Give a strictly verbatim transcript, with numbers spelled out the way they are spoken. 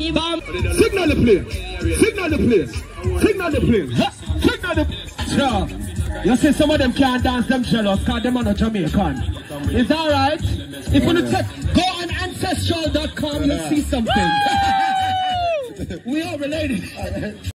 Bam. Signal the place. Signal the place. Signal the place. Signal the place. Sure. You see some of them can't dance them jealous because them are not Jamaican. Is that right? If you check, go on ancestral dot com, you'll see something. We are related.